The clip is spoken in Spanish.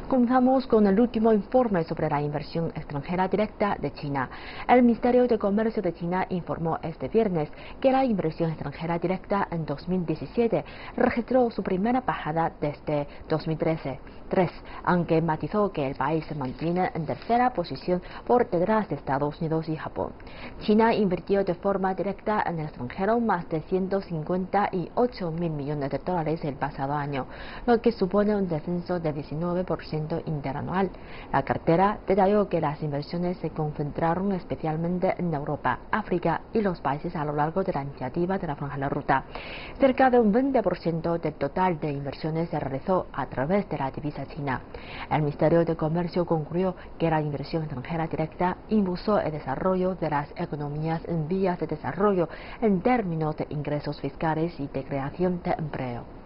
Comenzamos con el último informe sobre la inversión extranjera directa de China. El Ministerio de Comercio de China informó este viernes que la inversión extranjera directa en 2017 registró su primera bajada desde 2013, aunque matizó que el país se mantiene en tercera posición por detrás de Estados Unidos y Japón. China invirtió de forma directa en el extranjero más de 158.000 millones de dólares el pasado año, lo que supone un descenso de 19% interanual. La cartera detalló que las inversiones se concentraron especialmente en Europa, África y los países a lo largo de la iniciativa de la Franja de la Ruta. Cerca de un 20% del total de inversiones se realizó a través de la divisa china. El Ministerio de Comercio concluyó que la inversión extranjera directa impulsó el desarrollo de las economías en vías de desarrollo en términos de ingresos fiscales y de creación de empleo.